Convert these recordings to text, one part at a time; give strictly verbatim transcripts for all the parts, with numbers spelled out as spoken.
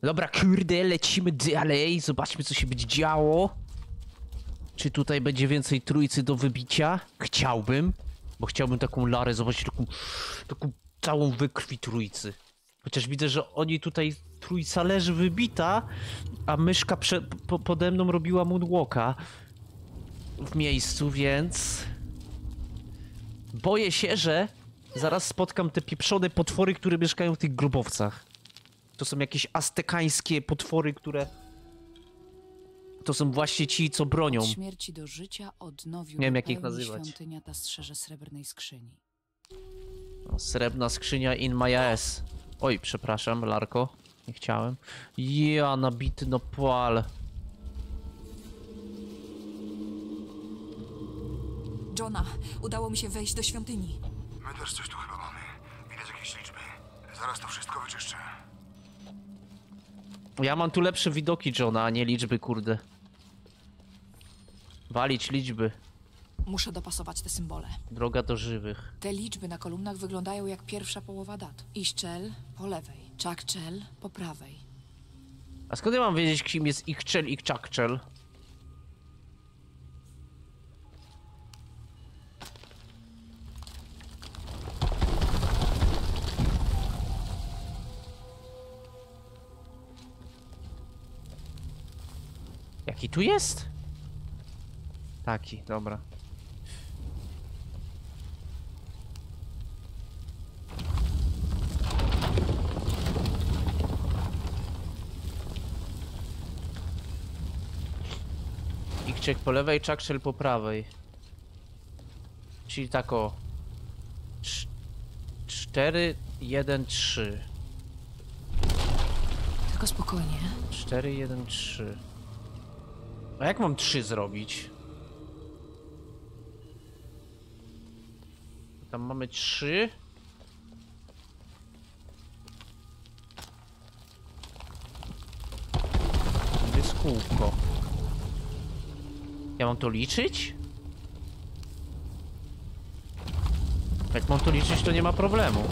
Dobra, kurde, lecimy dalej. Zobaczmy, co się będzie działo. Czy tutaj będzie więcej trójcy do wybicia? Chciałbym. Bo chciałbym taką Larę zobaczyć, taką, taką całą wykrwi trójcy. Chociaż widzę, że oni tutaj, trójca leży wybita, a myszka prze, po, pode mną robiła moonwalka w miejscu, więc... Boję się, że zaraz spotkam te pieprzone potwory, które mieszkają w tych grobowcach. To są jakieś aztekańskie potwory, które... To są właśnie ci, co bronią. Od śmierci do życia odnowił Nie wiem, do jak ich pełni nazywać. Świątynia ta strzeże srebrnej skrzyni. No, srebrna skrzynia in my ass. Oj, przepraszam, Larko. Nie chciałem. Ja, nabity no pal. Johna, udało mi się wejść do świątyni. My też coś tu chyba mamy. Widać jakieś liczby. Zaraz to wszystko wyczyszczę. Ja mam tu lepsze widoki, Johna, a nie liczby, kurde. Walić liczby. Muszę dopasować te symbole. Droga do żywych. Te liczby na kolumnach wyglądają jak pierwsza połowa dat. Iszczel po lewej, Czakczel po prawej. A skąd ja mam wiedzieć, kim jest Ichczel i Czakczel? Jaki tu jest? Taki, dobra. Ichczek po lewej, Czakczel po prawej. Czyli tak o... cztery, jeden, trzy. Tylko spokojnie. cztery, jeden, trzy. A jak mam trzy zrobić? Tam mamy trzy. To jest kółko. Ja mam to liczyć? Jak mam to liczyć, to nie ma problemu.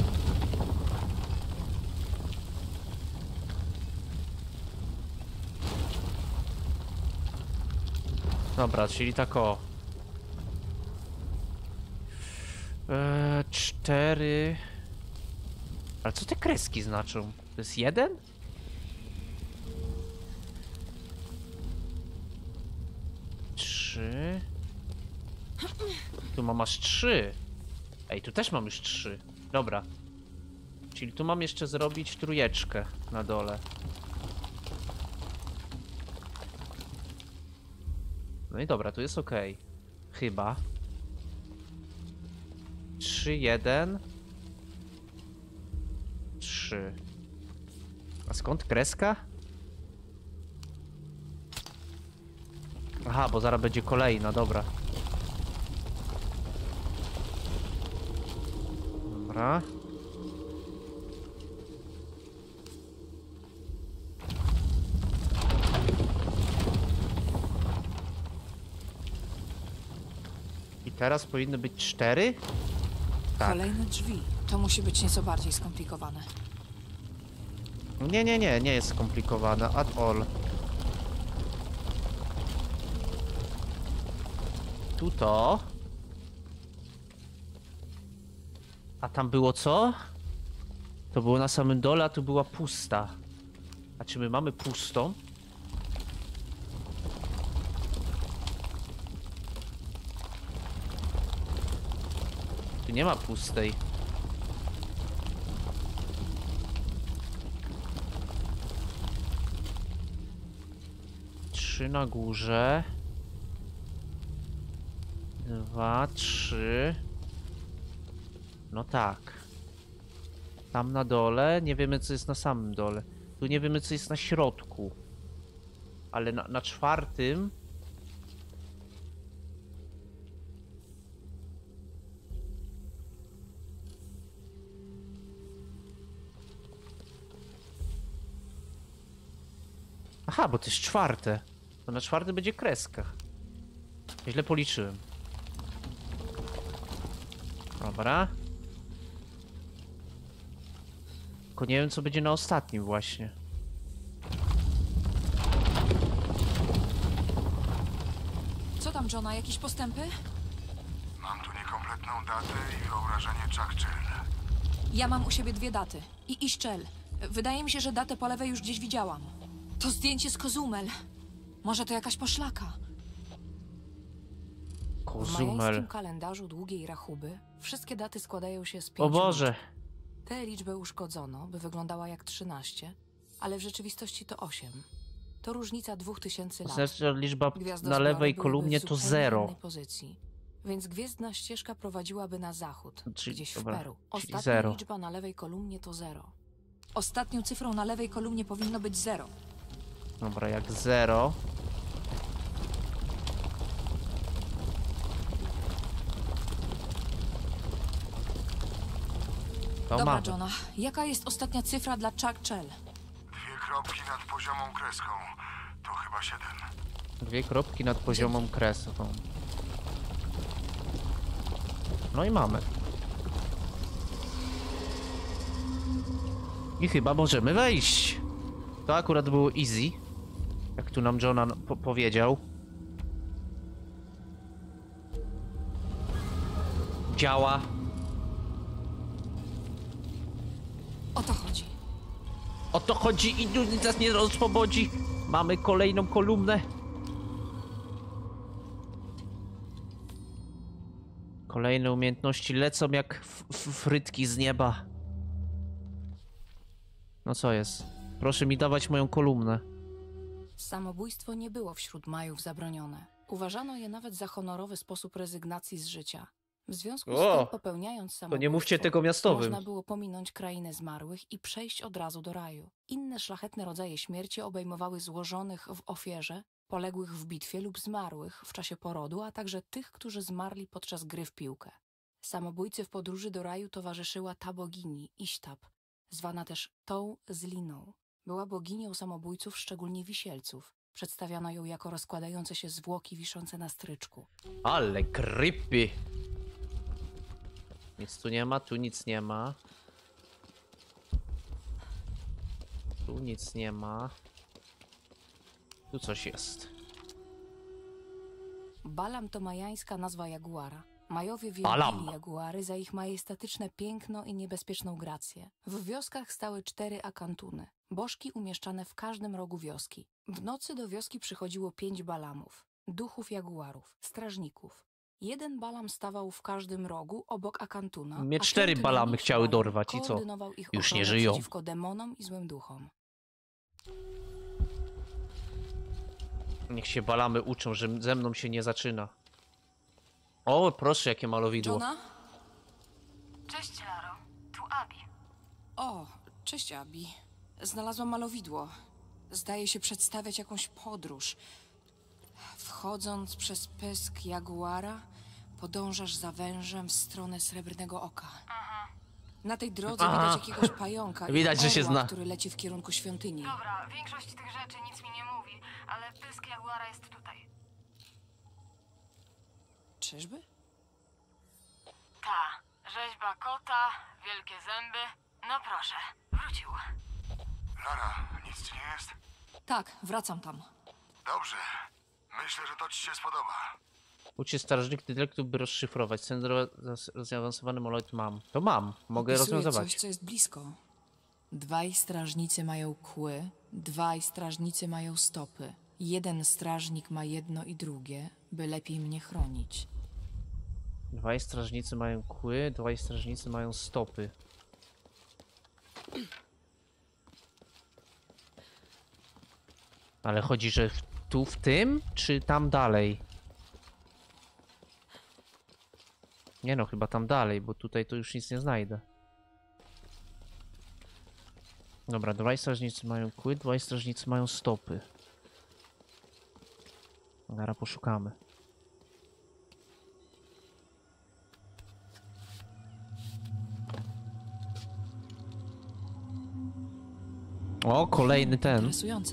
Dobra, czyli tak o. Eee, cztery. Ale co te kreski znaczą? To jest jeden? Trzy. Tu mam aż trzy. Ej, tu też mam już trzy. Dobra. Czyli tu mam jeszcze zrobić trójeczkę na dole. No i dobra, tu jest ok. Chyba. trzy, jeden. trzy. A skąd kreska? Aha, bo zaraz będzie kolejna, dobra. Dobra. I teraz powinny być cztery? Tak. Kolejne drzwi. To musi być nieco bardziej skomplikowane. Nie, nie, nie, nie jest skomplikowane at all. Tu to. A tam było co? To było na samym dole, a tu była pusta. A czy my mamy pustą? Tu nie ma pustej. Trzy na górze. Dwa, trzy. No tak. Tam na dole. Nie wiemy, co jest na samym dole. Tu nie wiemy, co jest na środku. Ale na, na czwartym... Aha, bo to jest czwarte. To na czwarte będzie kreska. Źle policzyłem. Dobra. Tylko nie wiem, co będzie na ostatnim właśnie. Co tam, Johna? Jakieś postępy? Mam tu niekompletną datę i wyobrażenie Chuck Chill. Ja mam u siebie dwie daty. I Iszczel. Wydaje mi się, że datę po lewej już gdzieś widziałam. To zdjęcie z Kozumel. Może to jakaś poszlaka. W Kozumel. majańskim kalendarzu długiej rachuby wszystkie daty składają się z pięciu O Boże. liczb. Tę liczbę uszkodzono, by wyglądała jak trzynaście, ale w rzeczywistości to osiem. To różnica dwóch tysięcy lat. Znaczy, że liczba na Gwiazdozbiory lewej byłyby kolumnie w to zupełnie zero. innej pozycji, więc gwiezdna ścieżka prowadziłaby na zachód, Czyli- gdzieś dobra, w Peru. czyli Ostatnia zero. liczba na lewej kolumnie to zero. Ostatnią cyfrą na lewej kolumnie powinno być zero. Dobra, jak zero. To Dobra, mamy. Johna. Jaka jest ostatnia cyfra dla Chuck Chell? Dwie kropki nad poziomą kreską. To chyba siedem. Dwie kropki nad poziomą kresową. No i mamy. I chyba możemy wejść. To akurat było easy. Jak tu nam Johna po powiedział. Działa. O to chodzi. O to chodzi i nic nas nie rozpobodzi. Mamy kolejną kolumnę. Kolejne umiejętności lecą jak f- f- frytki z nieba. No co jest? Proszę mi dawać moją kolumnę. Samobójstwo nie było wśród Majów zabronione. Uważano je nawet za honorowy sposób rezygnacji z życia. W związku z O! tym, popełniając samobójstwo, To nie mówcie tego miastowym. można było pominąć krainę zmarłych i przejść od razu do raju. Inne szlachetne rodzaje śmierci obejmowały złożonych w ofierze, poległych w bitwie lub zmarłych w czasie porodu, a także tych, którzy zmarli podczas gry w piłkę. Samobójcy w podróży do raju towarzyszyła ta bogini, Isztab, zwana też tą z liną. Była boginią samobójców, szczególnie wisielców. Przedstawiano ją jako rozkładające się zwłoki wiszące na stryczku. Ale creepy. Nic tu nie ma, tu nic nie ma. Tu nic nie ma. Tu coś jest. Balam to majańska nazwa jaguara. Majowie Balam. wielbili jaguary za ich majestatyczne piękno i niebezpieczną grację. W wioskach stały cztery akantuny, bożki umieszczane w każdym rogu wioski. W nocy do wioski przychodziło pięć balamów, duchów jaguarów, strażników. Jeden balam stawał w każdym rogu obok akantuna. Mnie a cztery piąty balamy najmniejszy chciały balam dorwać i co? koordynował ich Już nie ochronę żyją. przeciwko demonom i złym duchom. Niech się balamy uczą, że ze mną się nie zaczyna. O, proszę, jakie malowidło. Johna? Cześć, Laro. Tu Abi. O, cześć, Abi. Znalazłam malowidło. Zdaje się przedstawiać jakąś podróż. Wchodząc przez pysk jaguara, podążasz za wężem w stronę Srebrnego Oka. Na tej drodze Aha. widać jakiegoś pająka i Widać, że się orła, zna. który leci w kierunku świątyni. Dobra, większość tych rzeczy nic mi nie mówi, ale pysk jaguara jest tutaj. Czyżby? Ta, rzeźba kota, wielkie zęby. No proszę, wrócił. Lara, nic ci nie jest? Tak, wracam tam. Dobrze. Myślę, że to ci się spodoba. Uczy strażnik dyrektu, by rozszyfrować. Ten zaawansowany moloid mam. To mam. Mogę Opisuję rozwiązywać. coś, co jest blisko. Dwaj strażnicy mają kły, dwaj strażnicy mają stopy. Jeden strażnik ma jedno i drugie, by lepiej mnie chronić. Dwaj strażnicy mają kły, dwaj strażnicy mają stopy. Ale chodzi, że w- tu w tym, czy tam dalej? Nie no, chyba tam dalej, bo tutaj to już nic nie znajdę. Dobra, dwaj strażnicy mają kły, dwaj strażnicy mają stopy. Zaraz poszukamy. O, kolejny ten. Interesujące.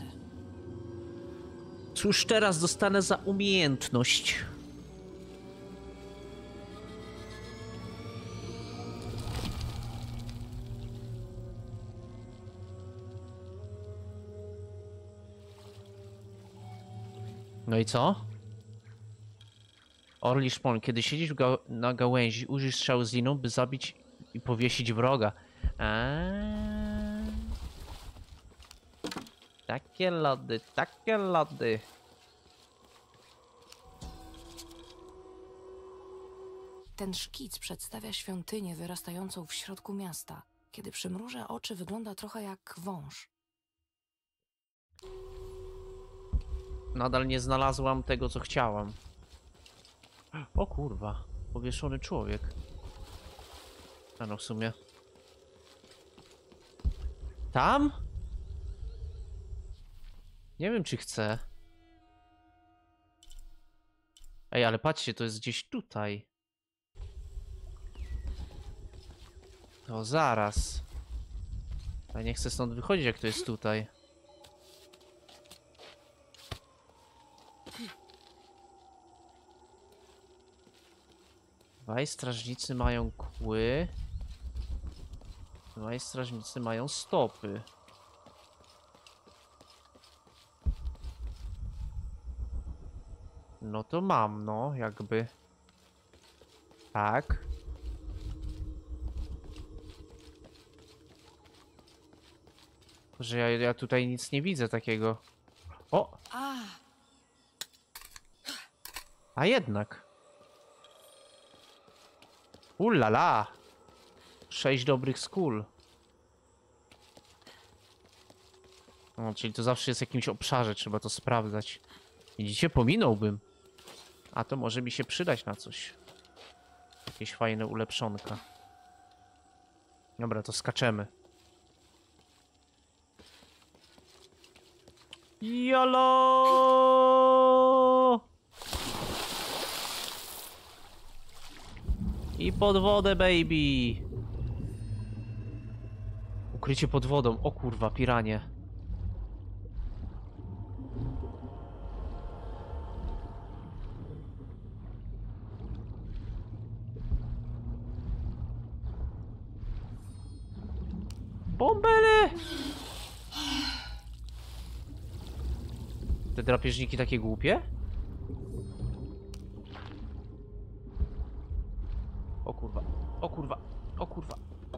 Cóż teraz dostanę za umiejętność? No i co? Orli szpon. Kiedy siedzisz ga na gałęzi, użyj strzału z liną, by zabić i powiesić wroga. Eee... Takie lody, takie lody. Ten szkic przedstawia świątynię wyrastającą w środku miasta. Kiedy przymrużę oczy, wygląda trochę jak wąż. Nadal nie znalazłam tego, co chciałam. O kurwa, powieszony człowiek. A no w sumie. Tam? Nie wiem, czy chcę. Ej, ale patrzcie, to jest gdzieś tutaj. To zaraz. Ja nie chcę stąd wychodzić, jak to jest tutaj. Dwaj strażnicy mają kły. Dwaj strażnicy mają stopy. No to mam, no, jakby. Tak. Że ja, ja tutaj nic nie widzę takiego. O! A, A jednak. Ulala! Sześć dobrych skól. No, czyli to zawsze jest w jakimś obszarze, trzeba to sprawdzać. Widzicie, pominąłbym. A to może mi się przydać na coś. Jakieś fajne ulepszonka. Dobra, to skaczemy. Jolo! I pod wodę, baby! Ukrycie pod wodą. O kurwa, piranie. Bombele! Te drapieżniki takie głupie? O kurwa, o kurwa, o kurwa.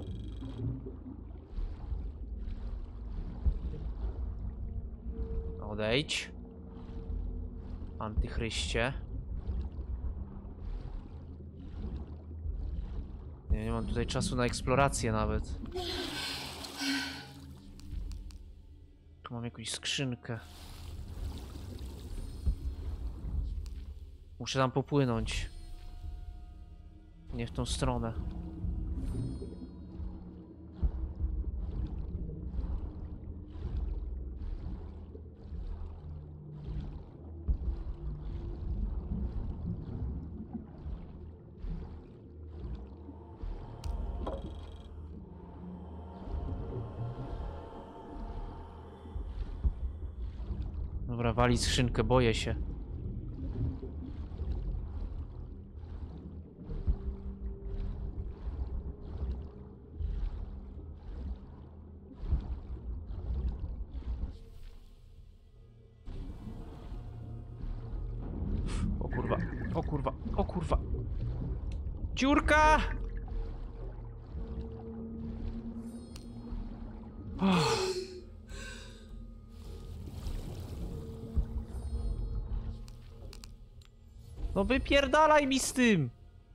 Odejdź. Antychryście. Nie, nie mam tutaj czasu na eksplorację nawet. Tu mam jakąś skrzynkę. Muszę tam popłynąć. Nie w tą stronę. Dobra, walić skrzynkę, boję się. O kurwa, o kurwa, o kurwa. Dziurka! Oh. No wypierdalaj mi z tym!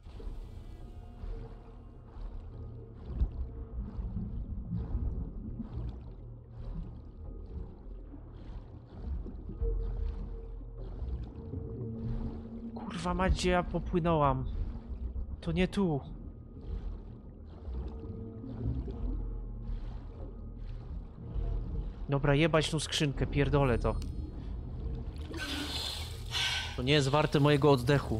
Kurwa mać, gdzie ja popłynąłam? To nie tu. Dobra, jebać tą skrzynkę, pierdolę to. To nie jest warte mojego oddechu.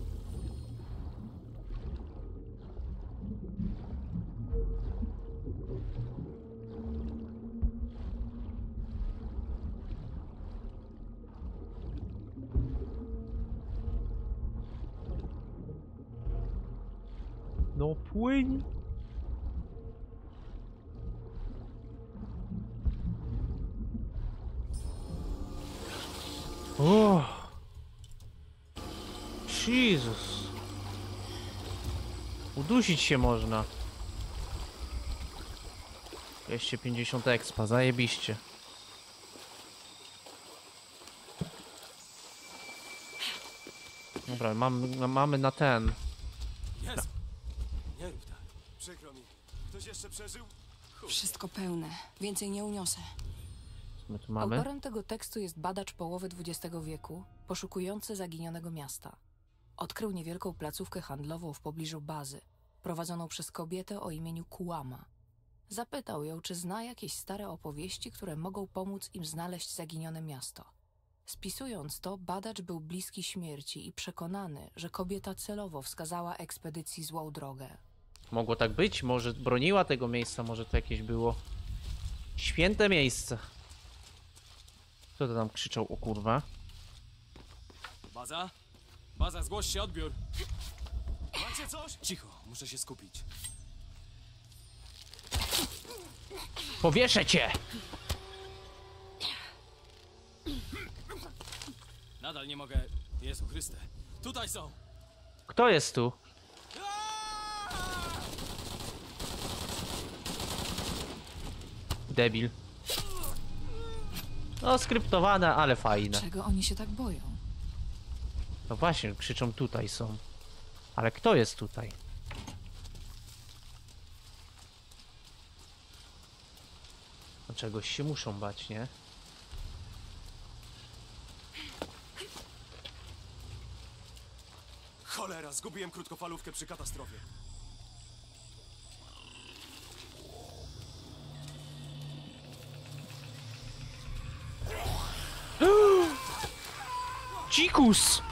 No płyń. O! Jezus. Udusić się można. dwieście pięćdziesiąt expa, zajebiście. Dobra, mamy, mamy na ten. Jest! Nie rób tak. Przykro mi. Ktoś jeszcze przeżył? Wszystko pełne. Więcej nie uniosę. Co my tu mamy? Autorem tego tekstu jest badacz połowy dwudziestego wieku, poszukujący zaginionego miasta. Odkrył niewielką placówkę handlową w pobliżu bazy, prowadzoną przez kobietę o imieniu Kułama. Zapytał ją, czy zna jakieś stare opowieści, które mogą pomóc im znaleźć zaginione miasto. Spisując to, badacz był bliski śmierci i przekonany, że kobieta celowo wskazała ekspedycji złą drogę. Mogło tak być? Może broniła tego miejsca? Może to jakieś było święte miejsce? Kto to tam krzyczał, o kurwa? Baza? Baza, zgłoś się, odbiór. Macie coś? Cicho, muszę się skupić. Powieszę cię! Nadal nie mogę... Jezu Chryste. Tutaj są! Kto jest tu? Debil. No, skryptowane, ale fajne. Czego oni się tak boją? No właśnie, krzyczą tutaj są. Ale kto jest tutaj? No czegoś się muszą bać, nie? Cholera, zgubiłem krótkofalówkę przy katastrofie. Dzikus!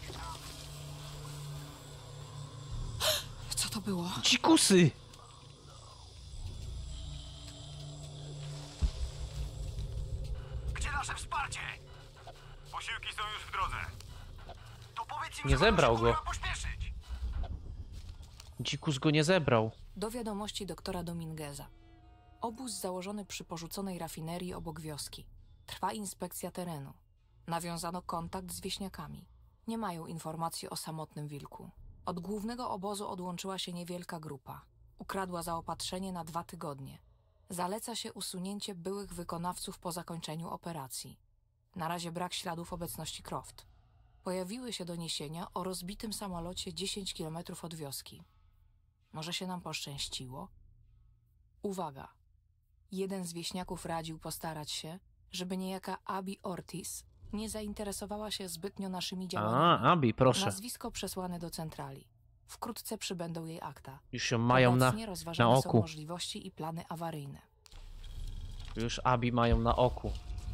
Co to było? Dzikusy! Gdzie nasze wsparcie? Posiłki są już w drodze. To powiedz im, Nie że zebrał muszą go. pośpieszyć. Dzikus go nie zebrał. Do wiadomości doktora Domingueza. Obóz założony przy porzuconej rafinerii obok wioski. Trwa inspekcja terenu. Nawiązano kontakt z wieśniakami. Nie mają informacji o samotnym wilku. Od głównego obozu odłączyła się niewielka grupa. Ukradła zaopatrzenie na dwa tygodnie. Zaleca się usunięcie byłych wykonawców po zakończeniu operacji. Na razie brak śladów obecności Croft. Pojawiły się doniesienia o rozbitym samolocie dziesięć kilometrów od wioski. Może się nam poszczęściło? Uwaga! Jeden z wieśniaków radził postarać się, żeby niejaka Abby Ortiz nie zainteresowała się zbytnio naszymi działaniami. A, Abi, proszę. Nazwisko przesłane do centrali. Wkrótce przybędą jej akta. Już ją mają na, Obecnie na rozważane są oku. możliwości i plany awaryjne. Już Abi mają na oku.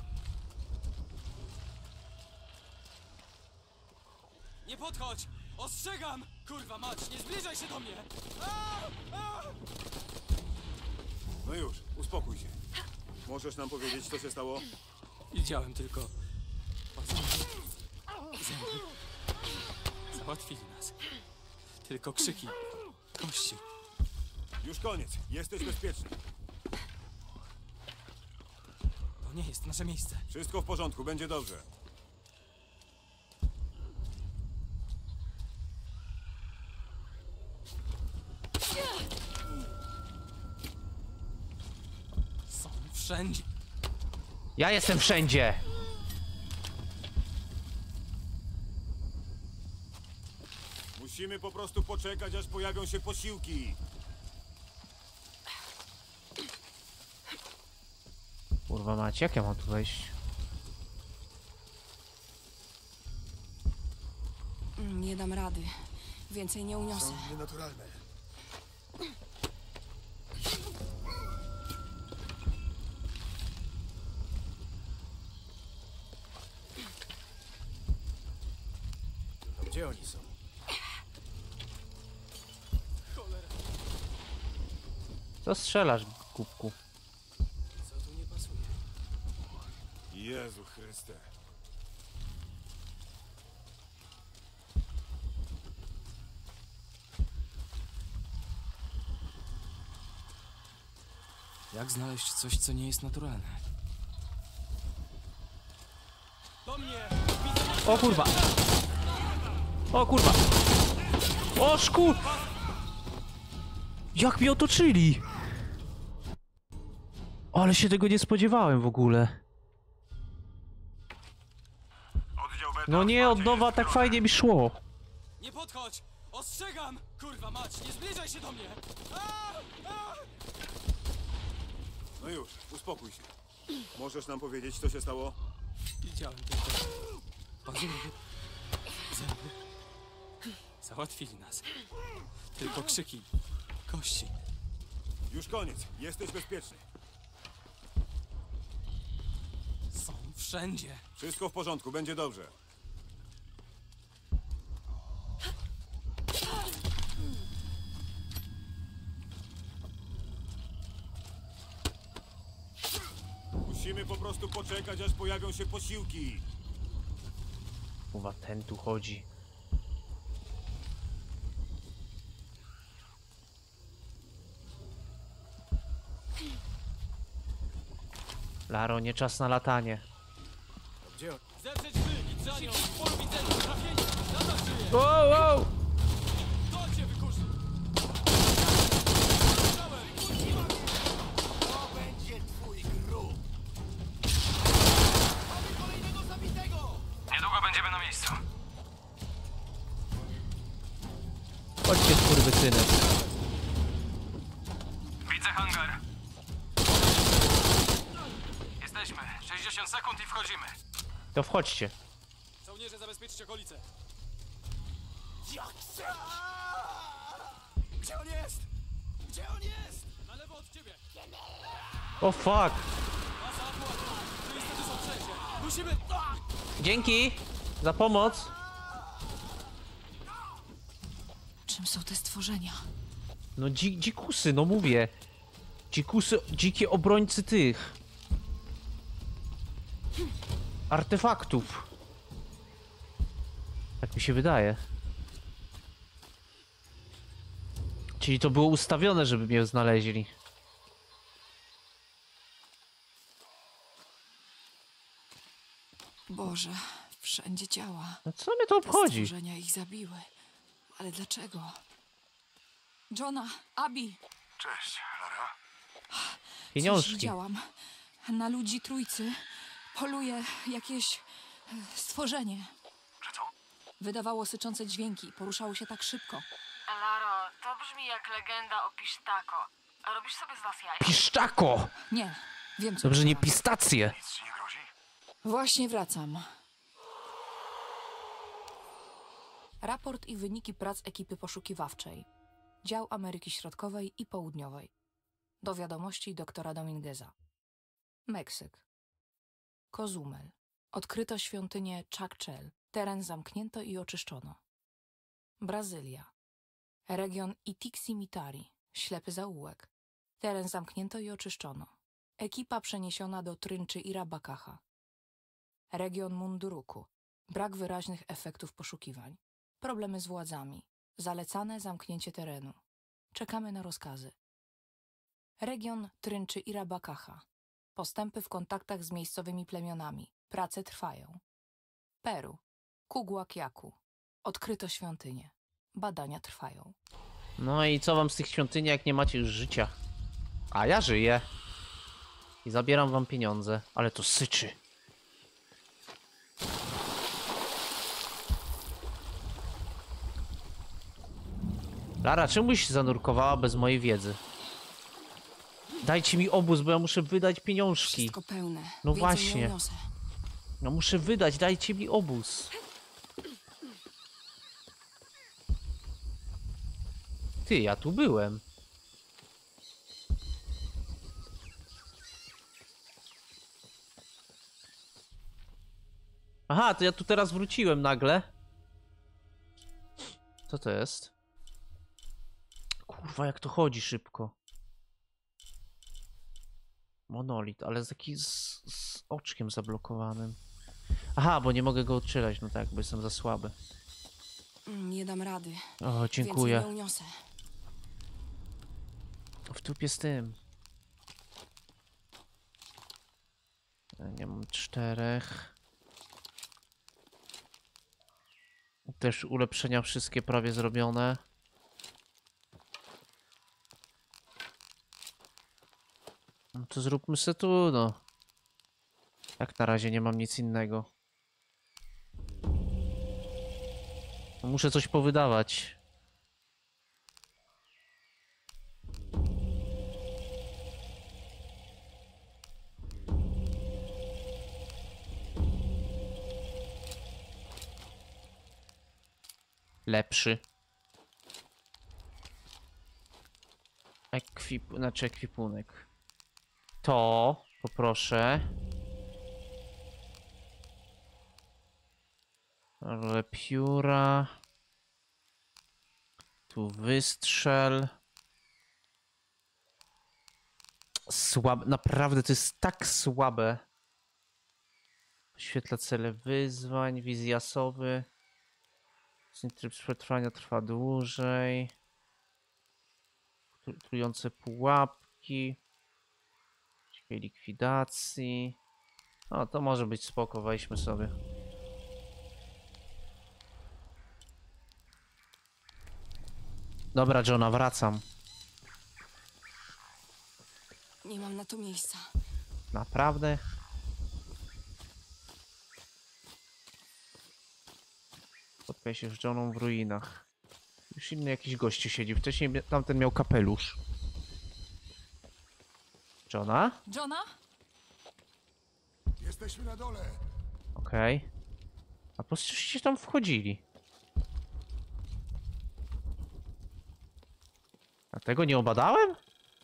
Nie podchodź! Ostrzegam! Kurwa mać, nie zbliżaj się do mnie! No już, uspokój się. Możesz nam powiedzieć, co się stało? Widziałem tylko... Zęby. Załatwili nas. Tylko krzyki. Kości. Już koniec, jesteś bezpieczny. To nie jest nasze miejsce. Wszystko w porządku, będzie dobrze. Są wszędzie. Ja jestem wszędzie! Musimy po prostu poczekać, aż pojawią się posiłki. Kurwa macie, jak ja mam tu wejść? Mm, Nie dam rady. Więcej nie uniosę. Nienaturalne. Gdzie oni są? Co strzelasz, głupku? Co tu nie pasuje? Jezu Chryste. Jak znaleźć coś, co nie jest naturalne? Do mnie! O kurwa! O kurwa! O szku! Jak mnie otoczyli! Ale się tego nie spodziewałem w ogóle. Oddział beta, No nie, od wsparcie nowa jest tak w fajnie mi szło. Nie podchodź! Ostrzegam! Kurwa mać, nie zbliżaj się do mnie! No już, uspokój się. Możesz nam powiedzieć, co się stało? Widziałem tylko pazury, zęby. Załatwili nas. Tylko krzyki, kości. Już koniec, jesteś bezpieczny. Są wszędzie. Wszystko w porządku, będzie dobrze. Musimy po prostu poczekać, aż pojawią się posiłki. Chyba ten tu chodzi. Laro, nie czas na latanie. Gdzie on? Zeprzeć wy i Dżanio! W polu widzenia! Trafienie! Nadal żyje! Wow, wow! To cię wykurzy! To będzie twój grób. Mamy kolejnego zabitego! Niedługo będziemy na miejscu. Chodźcie, skurwysyny. Widzę hangar. Jesteśmy. sześćdziesiąt sekund i wchodzimy. To wchodźcie. Żołnierze, zabezpieczcie okolice. Gdzie on jest? Gdzie on jest? Na lewo od ciebie! O fuck! Masa, apłat! Tu niestety są wszędzie! Musimy... Dzięki za pomoc. Czym są te stworzenia? No dzi dzikusy, no mówię. Dzikusy, dzikie obrońcy tych artefaktów. Tak mi się wydaje. Czyli to było ustawione, żeby mnie znaleźli. Boże, wszędzie ciała. No co mnie to obchodzi? Stworzenia ich zabiły. Ale dlaczego? Johna, Abi, Cześć, Lara. coś Pieniążki. widziałam. Na ludzi trójcy poluje jakieś e, stworzenie. Że co? Wydawało syczące dźwięki, poruszało się tak szybko. Laro, to brzmi jak legenda o Pisztako. A robisz sobie z nas jaja? Piszczako! Nie, wiem co. Dobrze, nie powiedziałam. pistacje. Nic ci nie grozi? Właśnie wracam. Raport i wyniki prac ekipy poszukiwawczej. Dział Ameryki Środkowej i Południowej. Do wiadomości doktora Domingueza. Meksyk. Cozumel. Odkryto świątynię Chakchel. Teren zamknięto i oczyszczono. Brazylia. Region Itiksi-Mitari. Ślepy zaułek. Teren zamknięto i oczyszczono. Ekipa przeniesiona do Trynczy i Rabakacha. Region Munduruku. Brak wyraźnych efektów poszukiwań. Problemy z władzami. Zalecane zamknięcie terenu. Czekamy na rozkazy. Region Trynczy i Rabakacha. Postępy w kontaktach z miejscowymi plemionami. Prace trwają. Peru. Kuguakiaku. Odkryto świątynię. Badania trwają. No i co wam z tych świątyni, jak nie macie już życia? A ja żyję. I zabieram wam pieniądze, ale to syczy. Lara, czemuś zanurkowała bez mojej wiedzy? Dajcie mi obóz, bo ja muszę wydać pieniążki. Wszystko pełne. No Więcej właśnie. Nie uniosę. No muszę wydać, dajcie mi obóz. Ty, ja tu byłem. Aha, to ja tu teraz wróciłem nagle. Co to jest? Kurwa, jak to chodzi szybko. Monolit, ale z taki z, z oczkiem zablokowanym. Aha, bo nie mogę go odczylać, no tak, bo jestem za słaby. Mm, Nie dam rady. O, Więcej dziękuję. nie uniosę. W dupie z tym. Ja nie mam czterech. Też ulepszenia wszystkie prawie zrobione. No to zróbmy se tu, no. Jak na razie nie mam nic innego. No muszę coś powydawać. Lepszy. Ekwip... Znaczy ekwipunek. To poproszę. Ale pióra. Tu wystrzel. Słabe. Naprawdę to jest tak słabe. Oświetla cele wyzwań. Wizjasowy. Tryb przetrwania trwa dłużej. Trujące pułapki. Ciekawej likwidacji. O, to może być spoko, weźmy sobie. Dobra, Johna, wracam. Nie mam na to miejsca. Naprawdę? Spotkaj się z Johną w ruinach. Już inny jakiś gościu siedzi. Wcześniej mia- tamten miał kapelusz. Johna? Johna? Jesteśmy na dole. Okej. A po co się tam wchodzili? A tego nie obadałem?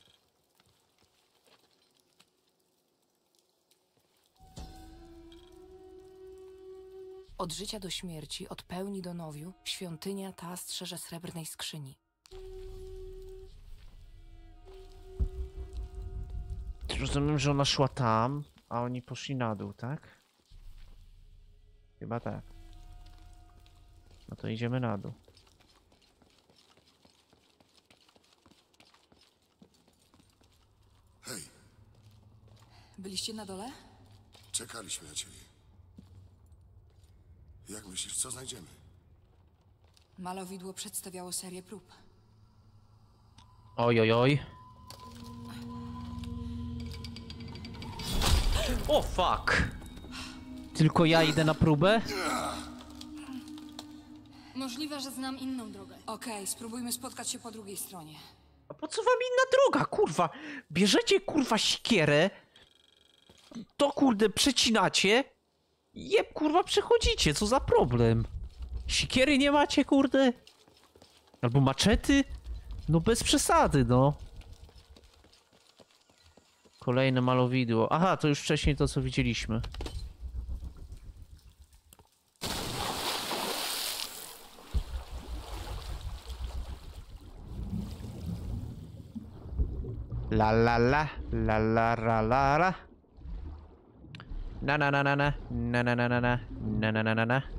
Od życia do śmierci, od pełni do nowiu, świątynia ta strzeże srebrnej skrzyni. Rozumiem, że ona szła tam, a oni poszli na dół, tak? Chyba tak. No to idziemy na dół. Hej, Byliście na dole? czekaliśmy na ciebie. Jak myślisz, co znajdziemy? Malowidło przedstawiało serię prób. Oj, oj, oj. O, fuck! Tylko ja idę na próbę? Możliwe, że znam inną drogę. Okej, spróbujmy spotkać się po drugiej stronie. A po co wam inna droga, kurwa? Bierzecie, kurwa, sikierę, to, kurde, przecinacie i jeb, kurwa, przechodzicie. Co za problem? Sikiery nie macie, kurde? Albo maczety? No bez przesady, no. Kolejne malowidło. Aha, to już wcześniej to, co widzieliśmy. La la la, la la la la la. Na na na na na, na na na na na, na na na na na.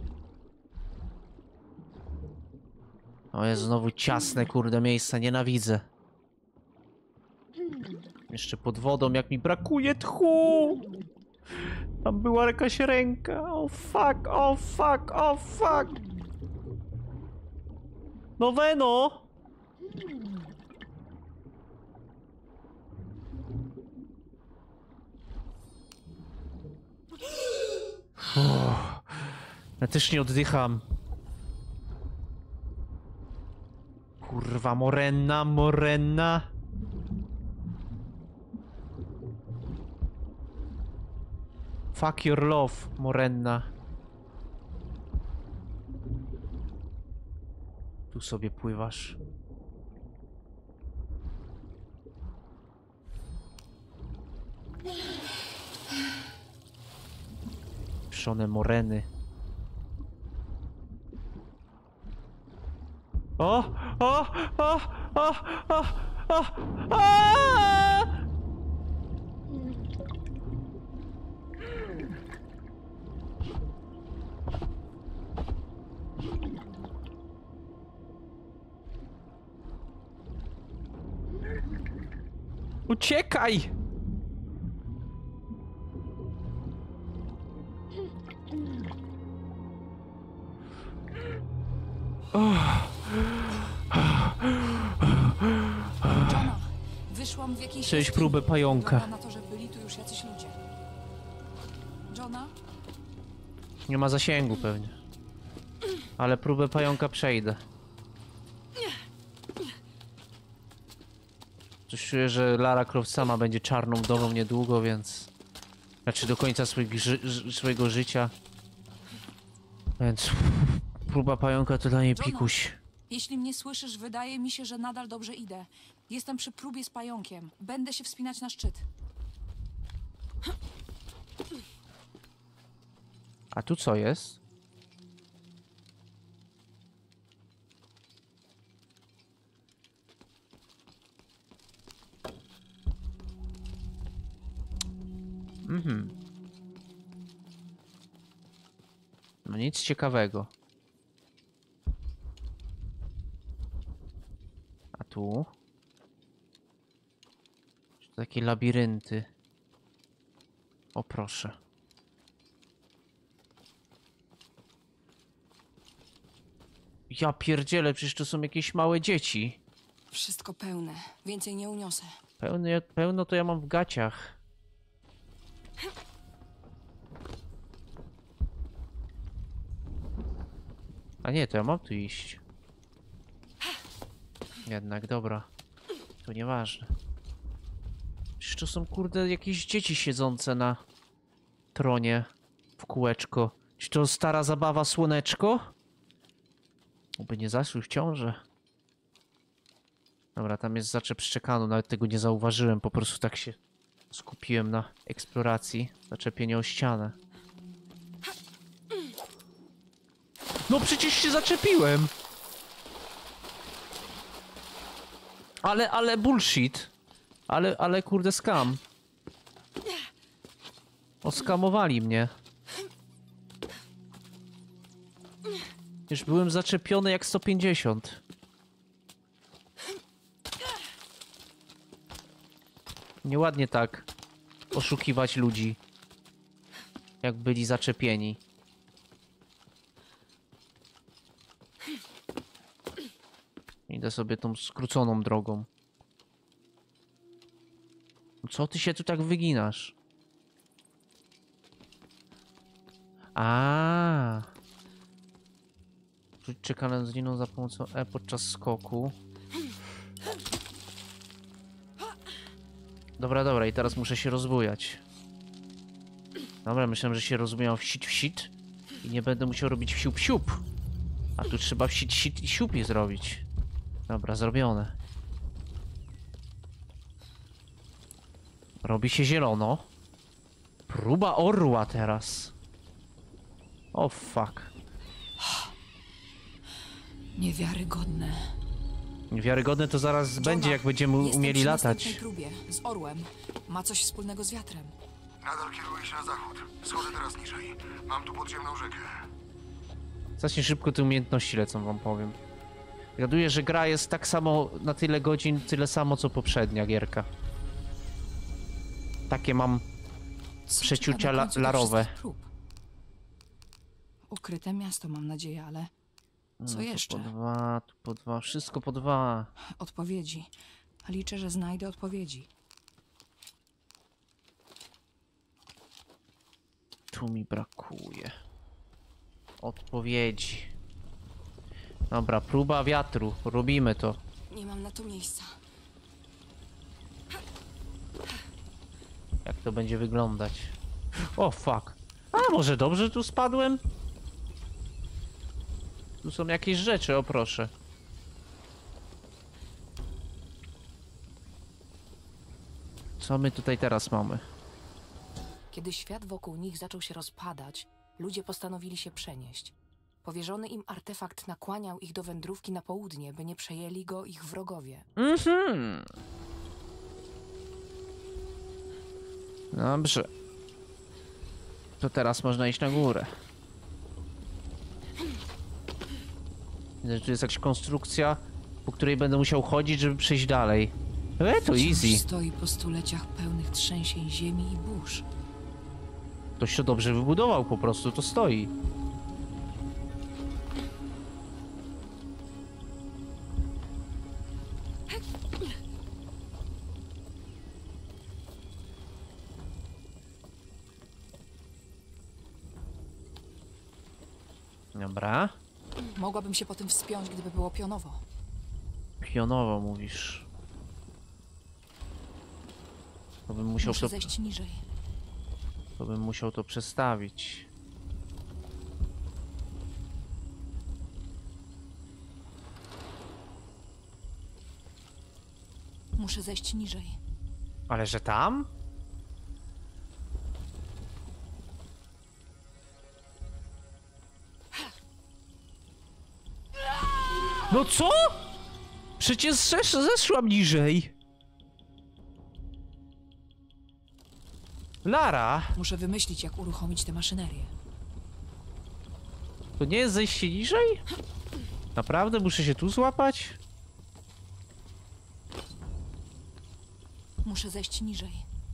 O, jest znowu ciasne, kurde, miejsca, nienawidzę. Jeszcze pod wodą, jak mi brakuje tchu! Tam była jakaś ręka, o fuck, o fuck, o fuck! No Weno! Uff, ja też nie oddycham. Kurwa, morenna, morenna. Fuck your love, morenna. Tu sobie pływasz. Piszone moreny. O! O! O! O! O! O! O! Uciekaj! Johna, wyszłam w jakiejś... Przejść jaskini. próbę pająka. Wygląda na to, że byli tu już jacyś ludzie. Johna? Nie ma zasięgu pewnie. Ale próbę pająka przejdę. Coś czuję, że Lara Croft sama będzie czarną wdową niedługo, więc... Znaczy do końca swoich ży ży swojego życia. Więc... Próba pająka to dla niej pikuś. Jeśli mnie słyszysz, wydaje mi się, że nadal dobrze idę. Jestem przy próbie z pająkiem. Będę się wspinać na szczyt. A tu co jest? Mhm. No nic ciekawego. A tu? Takie labirynty. O proszę. Ja pierdzielę, przecież to są jakieś małe dzieci. Wszystko pełne. Więcej nie uniosę. Pełno, jak pełno to ja mam w gaciach. A nie, to ja mam tu iść. Jednak, dobra. To nieważne. Przecież to są, kurde, jakieś dzieci siedzące na tronie w kółeczko. Czy to stara zabawa Słoneczko? Oby nie zaszły w ciążę. Dobra, tam jest zaczep szczekanu, nawet tego nie zauważyłem, po prostu tak się skupiłem na eksploracji. Zaczepienie o ścianę. No przecież się zaczepiłem! Ale, ale bullshit. Ale, ale kurde skam. Oskamowali mnie. Już byłem zaczepiony jak sto pięćdziesiąt. Nieładnie tak oszukiwać ludzi, jak byli zaczepieni. Idę sobie tą skróconą drogą. Co ty się tu tak wyginasz? A. Rzuć czekanem z liną za pomocą E podczas skoku. Dobra, dobra, i teraz muszę się rozbujać. Dobra, myślałem, że się rozbujam w sit w sit i nie będę musiał robić wsiup siup. A tu trzeba w sit sit i siup je zrobić. Dobra, zrobione. Robi się zielono. Próba orła teraz. O oh, fuck. Niewiarygodne. Niewiarygodne to zaraz Johna, będzie, jak będziemy jestem umieli przy latać. następnej próbie z orłem. Ma coś wspólnego z wiatrem. Nadal kieruję się na zachód. Schodzę teraz niżej. Mam tu podziemną rzekę. Zacznie szybko te umiejętności lecą, wam powiem. Zgaduję, że gra jest tak samo na tyle godzin, tyle samo co poprzednia gierka. Takie mam Co przeczucia czeka na la końcu do larowe. wszystkich prób? Ukryte miasto, mam nadzieję, ale co No, jeszcze? Tu po dwa, tu po dwa, wszystko po dwa. Odpowiedzi. Liczę, że znajdę odpowiedzi. Tu mi brakuje odpowiedzi. Dobra, próba wiatru. Robimy to. Nie mam na to miejsca. Jak to będzie wyglądać? O, fuck. A, może dobrze tu spadłem? Tu są jakieś rzeczy, o proszę. Co my tutaj teraz mamy? Kiedy świat wokół nich zaczął się rozpadać, ludzie postanowili się przenieść. Powierzony im artefakt nakłaniał ich do wędrówki na południe, by nie przejęli go ich wrogowie. Mhm. Dobrze. To teraz można iść na górę. Widzę, że tu jest jakaś konstrukcja, po której będę musiał chodzić, żeby przejść dalej. E, to Wciąż easy. stoi po stuleciach pełnych trzęsień ziemi i burz. Ktoś to dobrze wybudował, po prostu to stoi. Dobra. Mogłabym się po tym wspiąć, gdyby było pionowo. Pionowo mówisz. To bym musiał Muszę to... zejść niżej. To bym musiał to przestawić. Muszę zejść niżej. Ale że tam? No co? Przecież zesz zeszłam niżej. Lara, Muszę wymyślić, jak uruchomić tę maszynerię. to nie jest zejście niżej? Naprawdę muszę się tu złapać? Muszę zejść niżej.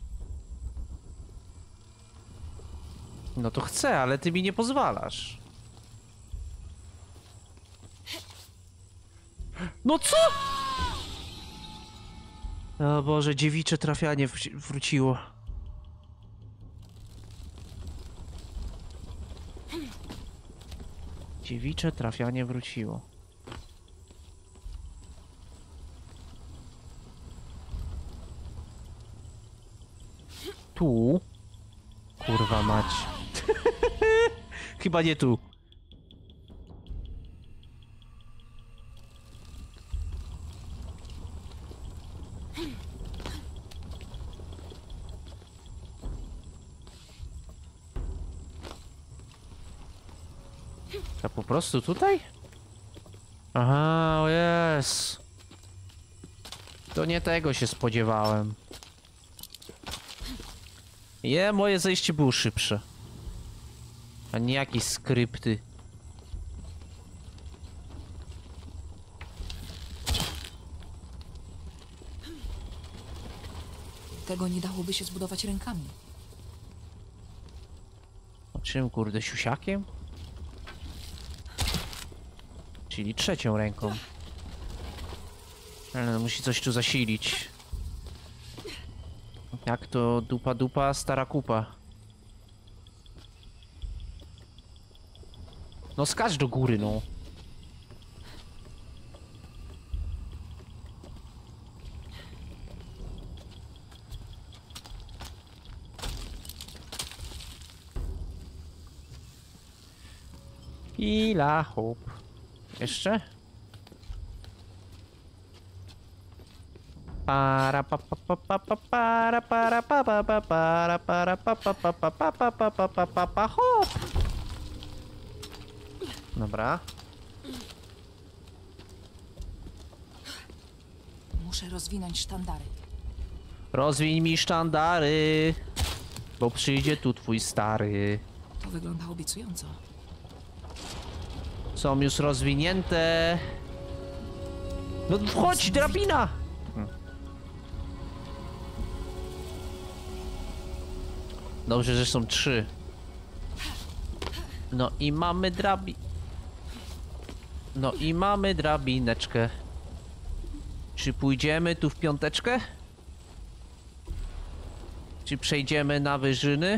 No to chcę, ale ty mi nie pozwalasz. No co? O Boże, dziewicze trafianie wr- wróciło. Dziewicze trafianie wróciło. Tu? Kurwa mać. Chyba nie tu. To po prostu tutaj? Aha, o jest. To nie tego się spodziewałem. Je, moje zejście było szybsze. A nie jakieś skrypty. Tego nie dałoby się zbudować rękami. O czym, kurde, siusiakiem? Czyli trzecią ręką. Ale no, musi coś tu zasilić. Jak to dupa dupa, stara kupa. No skacz do góry, no. Ila hop. Jeszcze? Para pa pa pa pa pa para para pa pa pa para para pa pa pa pa pa pa pa pa pa pa pa hop. Dobra. Muszę rozwinąć sztandary. Rozwiń mi sztandary, bo przyjdzie tu twój stary. To wygląda obiecująco. Są już rozwinięte. No chodź, drabina! Dobrze, że są trzy. No i mamy drabi... No i mamy drabineczkę. Czy pójdziemy tu w piąteczkę? Czy przejdziemy na wyżyny?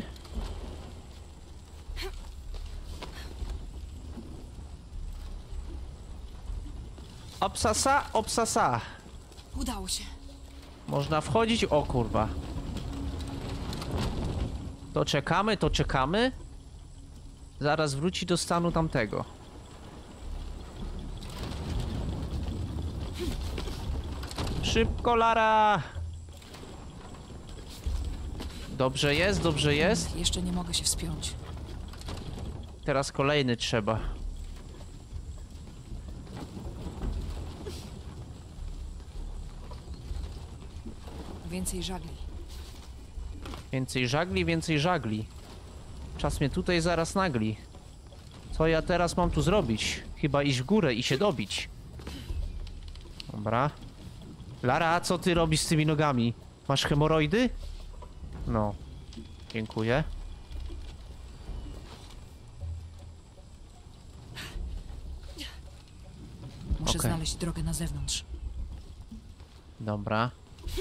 Obsasa, obsasa. Udało się. Można wchodzić? O kurwa. To czekamy, to czekamy. Zaraz wróci do stanu tamtego. Szybko, Lara! Dobrze jest, dobrze jest. Jeszcze nie mogę się wspiąć. Teraz kolejny trzeba. Więcej żagli. Więcej żagli, więcej żagli. Czas mnie tutaj zaraz nagli. Co ja teraz mam tu zrobić? Chyba iść w górę i się dobić. Dobra. Lara, co ty robisz z tymi nogami? Masz hemoroidy? No. Dziękuję. Muszę Okej. znaleźć drogę na zewnątrz. Dobra.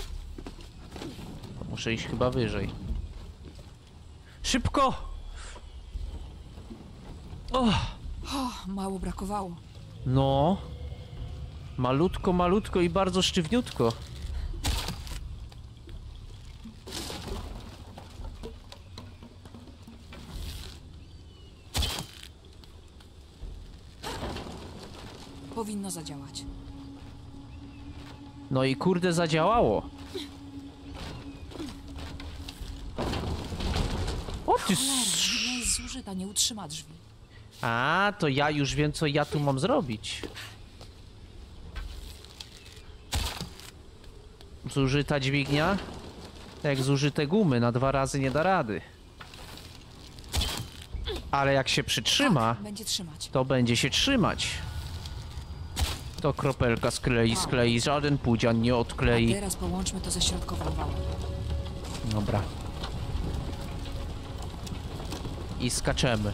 To muszę iść chyba wyżej. Szybko! O! O, mało brakowało. No. Malutko, malutko i bardzo sztywniutko. Powinno zadziałać. No i kurde zadziałało. O ty... Drzwi nie jest zużyta, nie utrzyma drzwi. A, to ja już wiem, co ja tu mam zrobić. Zużyta dźwignia? Jak zużyte gumy, na dwa razy nie da rady. Ale jak się przytrzyma, Tak, będzie trzymać. to będzie się trzymać. To kropelka sklei, sklei, żaden pudzian nie A odklei. teraz połączmy to ze środkową wałą. Dobra. I skaczemy.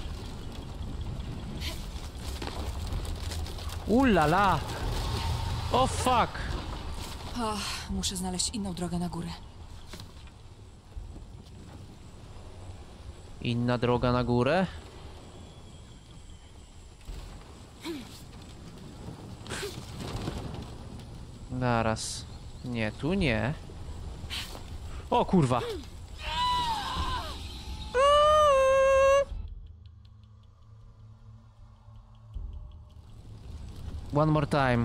Ulala! O fuck! Ach, muszę znaleźć inną drogę na górę. Inna droga na górę? Naraz. Nie, tu nie. O kurwa! One more time.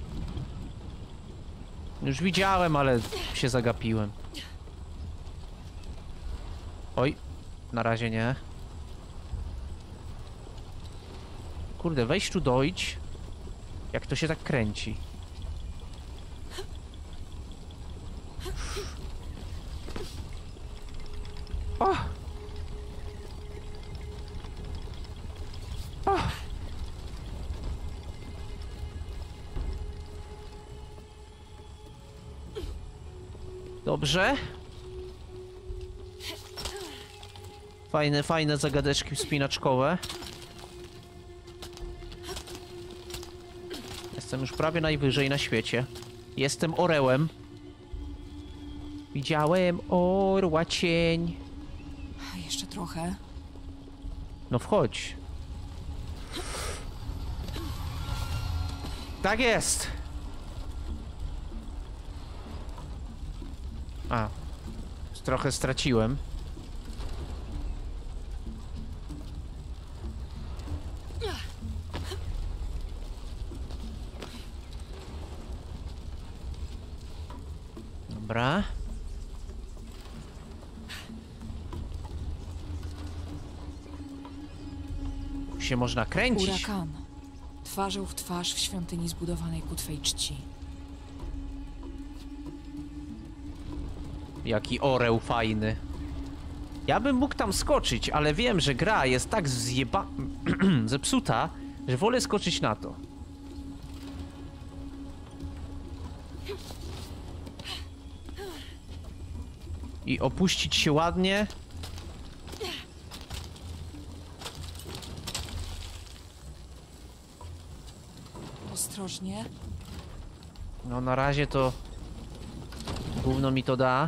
Już widziałem, ale się zagapiłem. Oj, na razie nie. Kurde, weź tu dojdź. Jak to się tak kręci. O! O! Dobrze. Fajne, fajne zagadeczki wspinaczkowe. Jestem już prawie najwyżej na świecie. Jestem orłem. Widziałem orła cień. A jeszcze trochę. No wchodź. Tak jest. A. Trochę straciłem. Dobra. Tu się można kręcić. Urakan. Twarzą w twarz w świątyni zbudowanej ku twej czci. Jaki oreł fajny. Ja bym mógł tam skoczyć, ale wiem, że gra jest tak zjeba... zepsuta, że wolę skoczyć na to. I opuścić się ładnie. Ostrożnie. No na razie to... gówno mi to da.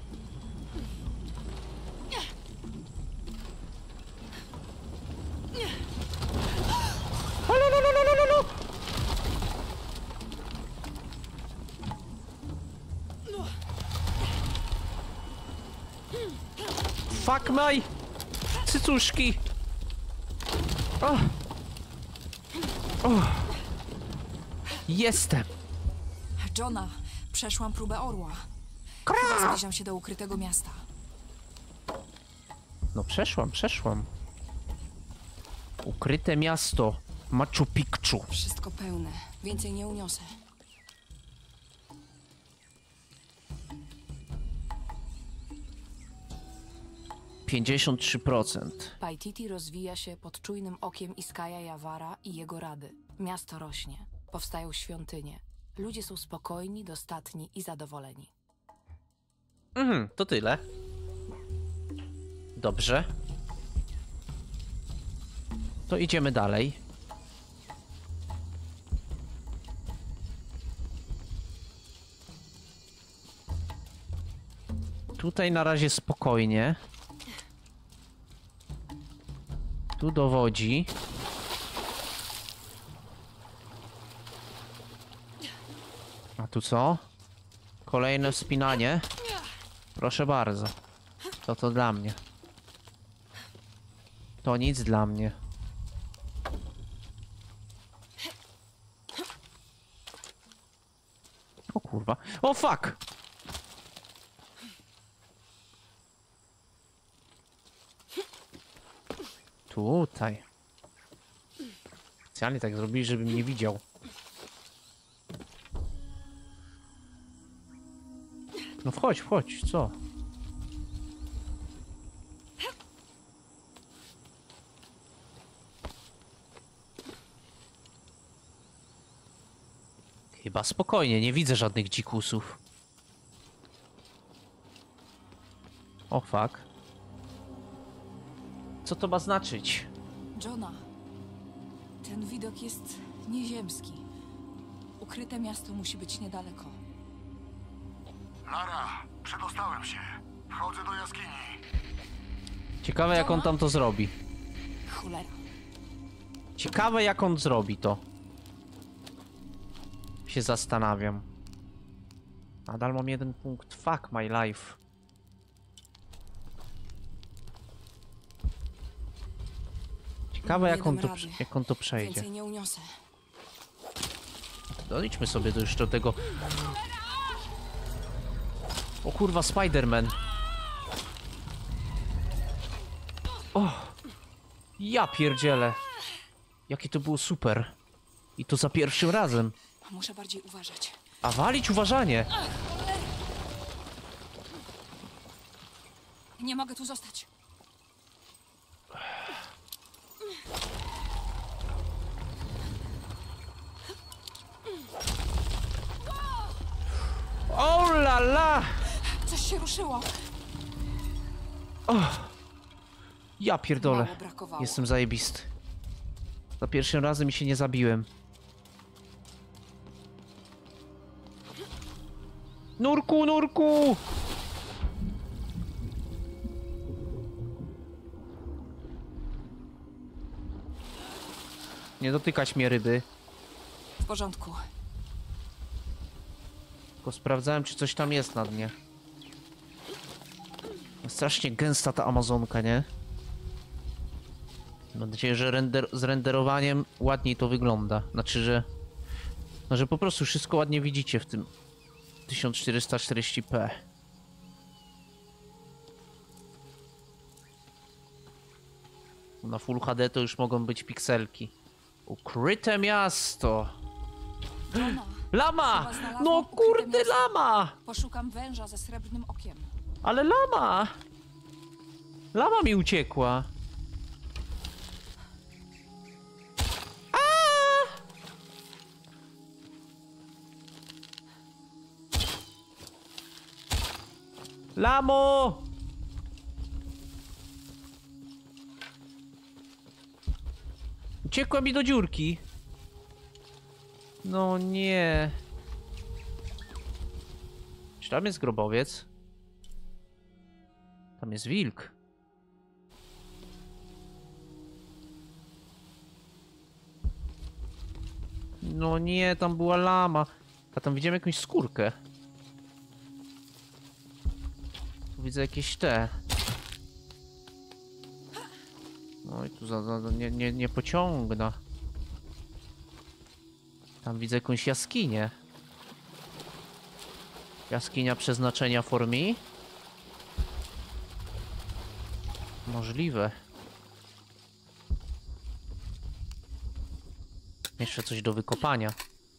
Fuck my cycuszki. O. O. Jestem. Johna, przeszłam próbę orła. Chyba zbliżam się do ukrytego miasta. No przeszłam, przeszłam. Ukryte miasto Machu Picchu. Wszystko pełne. Więcej nie uniosę. pięćdziesiąt trzy procent. Paititi rozwija się pod czujnym okiem Iskaja Jawara i jego rady. Miasto rośnie, powstają świątynie. Ludzie są spokojni, dostatni i zadowoleni. Mhm, to tyle. Dobrze. To idziemy dalej. Tutaj na razie spokojnie. Tu dowodzi. A tu co? Kolejne wspinanie. Proszę bardzo. To to dla mnie. To nic dla mnie. O kurwa. O fuck! Tutaj. Specjalnie tak zrobili, żebym nie widział. No wchodź, wchodź, co? Chyba spokojnie, nie widzę żadnych dzikusów. O fuck. Co to ma znaczyć? Johna, ten widok jest nieziemski. Ukryte miasto musi być niedaleko. Lara, przedostałem się. Wchodzę do jaskini. Ciekawe jak on tam to zrobi. Cholera. Ciekawe jak on zrobi to. Się zastanawiam. Nadal mam jeden punkt. Fuck my life. Ciekawe jak Nie on, dam to, rady. jak on to przejdzie. Więcej nie uniosę. Dojdźmy sobie do już do tego. O kurwa, Spider-Man. O! Ja pierdzielę. Jakie to było super. I to za pierwszym razem. Muszę bardziej uważać. A walić uważanie. Nie mogę tu zostać. O la la! Coś się ruszyło. Ja pierdolę. Mało brakowało. Jestem zajebisty. Za pierwszym razem mi się nie zabiłem. Nurku, nurku! Nie dotykać mnie, ryby. W porządku. Tylko sprawdzałem, czy coś tam jest na dnie. Strasznie gęsta ta Amazonka, nie? Mam nadzieję, że render z renderowaniem ładniej to wygląda. Znaczy, że... No, że po prostu wszystko ładnie widzicie w tym tysiąc czterysta czterdzieści p. Na Full H D to już mogą być pikselki. Ukryte miasto! Johna, Lama! chyba znalazłam No ukryte kurde, miasto. lama! Poszukam węża ze srebrnym okiem. Ale lama! Lama mi uciekła. A! Lamo! Uciekła mi do dziurki. No nie. Czy tam jest grobowiec? Tam jest wilk. No nie, tam była lama. A tam widziałem jakąś skórkę. Tu widzę jakieś te. No i tu za, za, nie, nie, nie pociągnę. Tam widzę jakąś jaskinię. Jaskinia przeznaczenia for me? Możliwe. Jeszcze coś do wykopania.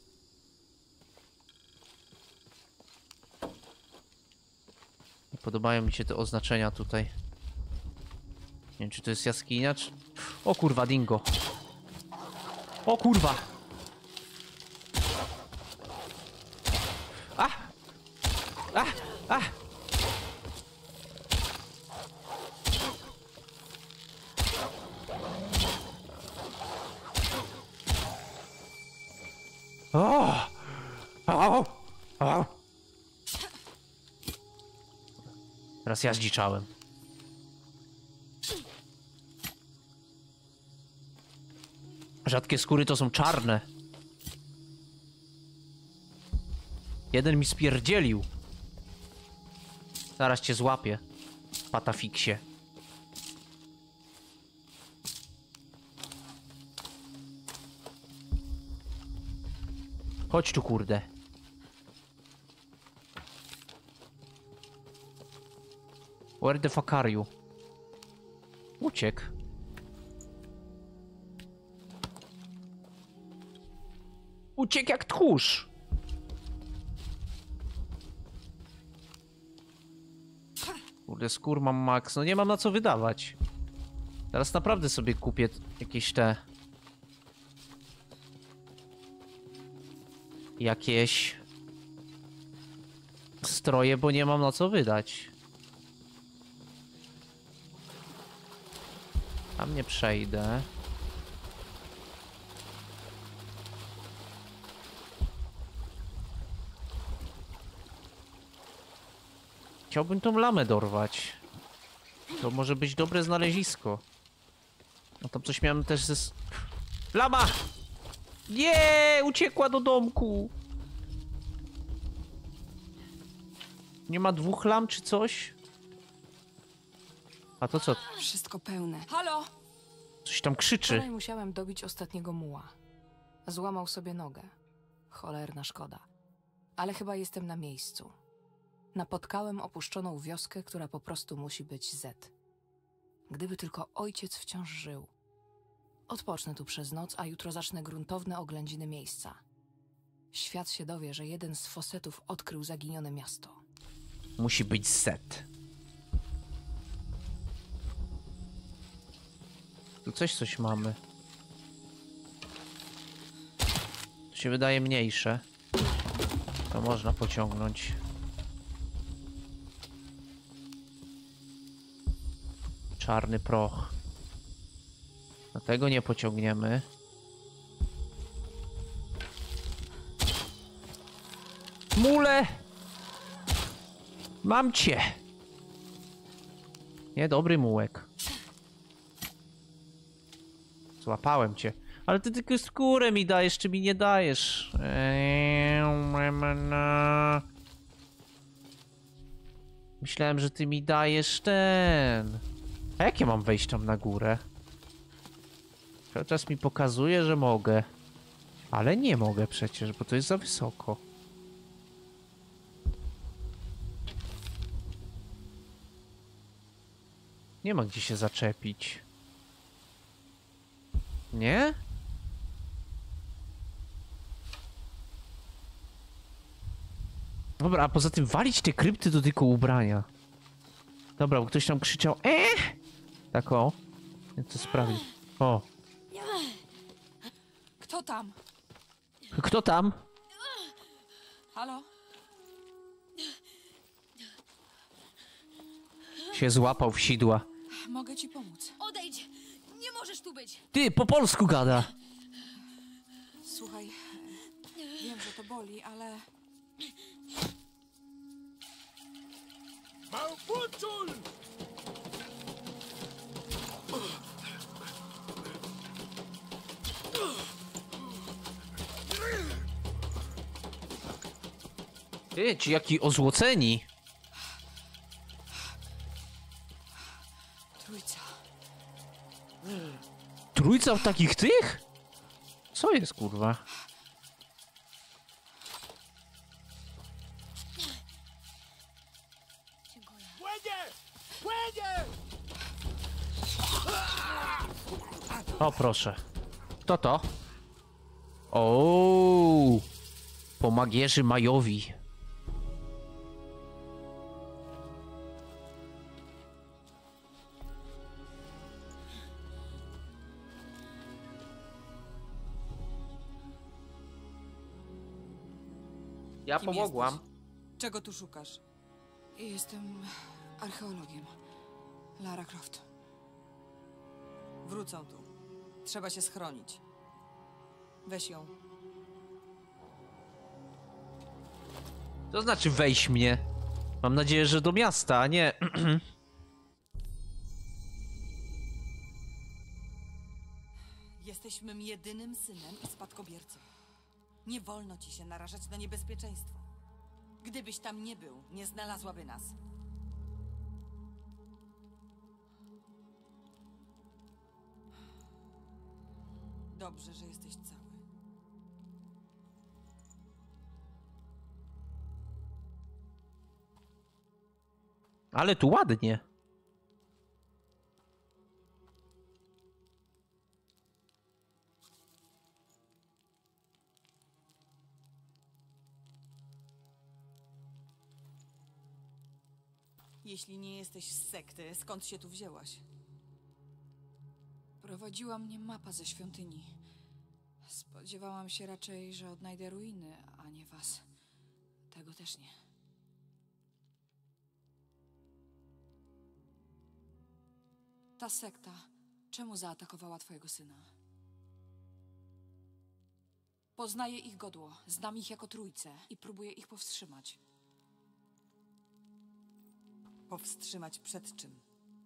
Nie podobają mi się te oznaczenia tutaj. Nie wiem, czy to jest jaskinia, czy... O kurwa, dingo. O kurwa! A! A! A! O! O! O! Teraz ja zdziczałem. Rzadkie skóry to są czarne. Jeden mi spierdzielił. Zaraz cię złapię. Patafiksie. Chodź tu, kurde. Where the fuck are you? Uciekł. Uciekł jak tchórz. Kurde, skór mam max. No nie mam na co wydawać. Teraz naprawdę sobie kupię jakieś te... Jakieś... stroje, bo nie mam na co wydać. Tam nie przejdę. Chciałbym tą lamę dorwać. To może być dobre znalezisko. No tam coś miałem też ze... Lama! Nie! Uciekła do domku! Nie ma dwóch lam czy coś? A to co? Wszystko pełne. Halo! Coś tam krzyczy. Wczoraj musiałem dobić ostatniego muła. Złamał sobie nogę. Cholerna szkoda. Ale chyba jestem na miejscu. Napotkałem opuszczoną wioskę, która po prostu musi być Z. Gdyby tylko ojciec wciąż żył. Odpocznę tu przez noc, a jutro zacznę gruntowne oględziny miejsca. Świat się dowie, że jeden z fosetów odkrył zaginione miasto. Musi być Z. Tu coś, coś mamy. To się wydaje mniejsze. To można pociągnąć. Czarny proch. No tego nie pociągniemy. Mule! Mam cię! Niedobry mułek. Złapałem cię. Ale ty tylko skórę mi dajesz, czy mi nie dajesz? Myślałem, że ty mi dajesz ten. A jak ja mam wejść tam na górę? Cały czas mi pokazuje, że mogę. Ale nie mogę przecież, bo to jest za wysoko. Nie ma gdzie się zaczepić. Nie? Dobra, a poza tym walić te krypty do tylko ubrania. Dobra, bo ktoś tam krzyczał eee! Tak o. Ja to sprawi. O. Kto tam? Kto tam? Halo? Się złapał w sidła. Mogę ci pomóc. Odejdź! Nie możesz tu być! Ty, po polsku gada. Słuchaj, wiem, że to boli, ale... Ty, ci jaki ozłoceni. Trójca. Trójca w takich tych? Co jest, kurwa? O, proszę. Kto to? O, pomagierzy Majowi. Ja Kim pomogłam. jesteś? Czego tu szukasz? Jestem archeologiem. Lara Croft. Wrócą tu. Trzeba się schronić. Weź ją. To znaczy weź mnie. Mam nadzieję, że do miasta, a nie... Jesteś mym jedynym synem i spadkobiercą. Nie wolno ci się narażać na niebezpieczeństwo. Gdybyś tam nie był, nie znalazłaby nas. Dobrze, że jesteś cały. Ale tu ładnie. Jeśli nie jesteś z sekty, skąd się tu wzięłaś? Prowadziła mnie mapa ze świątyni. Spodziewałam się raczej, że odnajdę ruiny, a nie was. Tego też nie. Ta sekta, czemu zaatakowała twojego syna? Poznaję ich godło, znam ich jako trójcę i próbuję ich powstrzymać. Powstrzymać przed czym?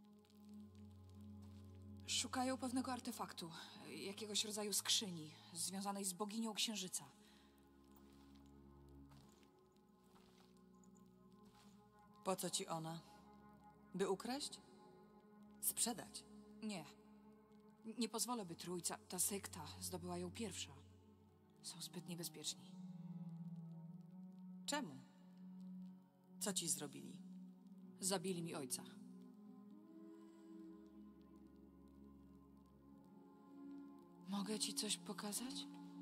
Szukają pewnego artefaktu, jakiegoś rodzaju skrzyni, związanej z boginią Księżyca. Po co ci ona? By ukraść? Sprzedać? Nie. Nie pozwolę, by trójca, ta sekta, zdobyła ją pierwsza. Są zbyt niebezpieczni. Czemu? Co ci zrobili? Zabili mi ojca. Mogę ci coś pokazać?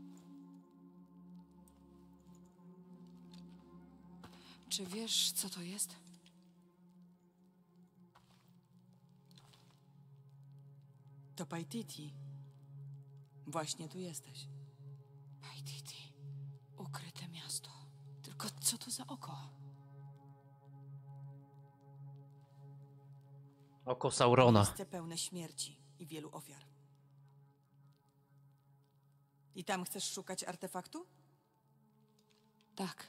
Czy wiesz, co to jest? To Paititi. Właśnie tu jesteś. Paititi. Ukryte miasto. Tylko co to za oko? Oko Saurona. Miejsce pełne śmierci i wielu ofiar. I tam chcesz szukać artefaktu? Tak.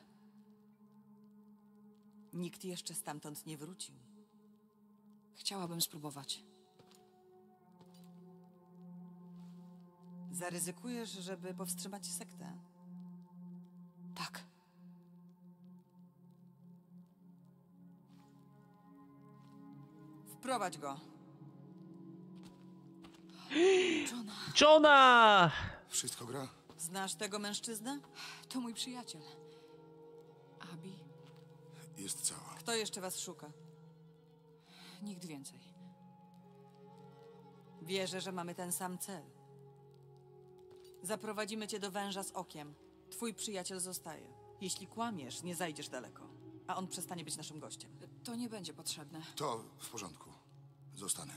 Nikt jeszcze stamtąd nie wrócił. Chciałabym spróbować. Zaryzykujesz, żeby powstrzymać sektę? Tak. Wprowadź go. Johna, Johna! Wszystko gra? Znasz tego mężczyznę? to mój przyjaciel. Abi, Jest cała. Kto jeszcze was szuka? nikt więcej. Wierzę, że mamy ten sam cel. Zaprowadzimy cię do węża z okiem. Twój przyjaciel zostaje. Jeśli kłamiesz, nie zajdziesz daleko. A on przestanie być naszym gościem. To nie będzie potrzebne. To w porządku. Zostanę.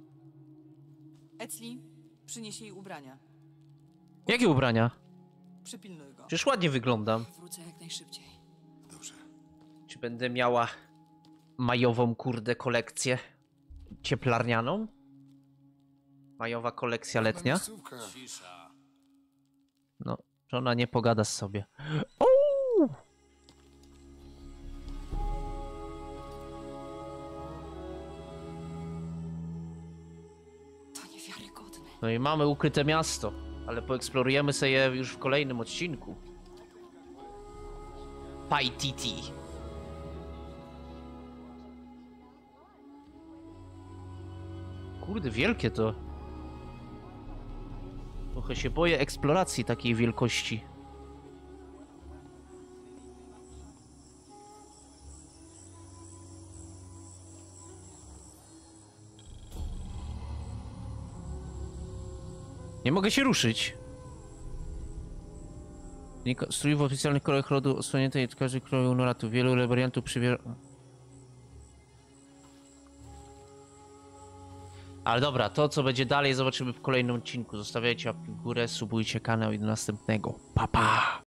Ecli, przynieś jej ubrania. Jakie ubrania? Przypilnuj go. Przecież ładnie wyglądam. Wrócę jak najszybciej. Dobrze. Czy będę miała majową, kurde, kolekcję cieplarnianą? Majowa kolekcja letnia? Miejscówka. Cisza. No, żona nie pogada z sobie. Uuu! To niewiarygodne. No i mamy ukryte miasto, ale poeksplorujemy sobie je już w kolejnym odcinku. Paititi. Kurde, wielkie to. Trochę się boję eksploracji takiej wielkości. Nie mogę się ruszyć. Strój w oficjalnych kolorach rodu osłoniętej od każdej kroju Noratu. Wielu wariantów przybiera... Ale dobra, to co będzie dalej zobaczymy w kolejnym odcinku. Zostawiajcie łapki w górę, subujcie kanał i do następnego. Pa pa!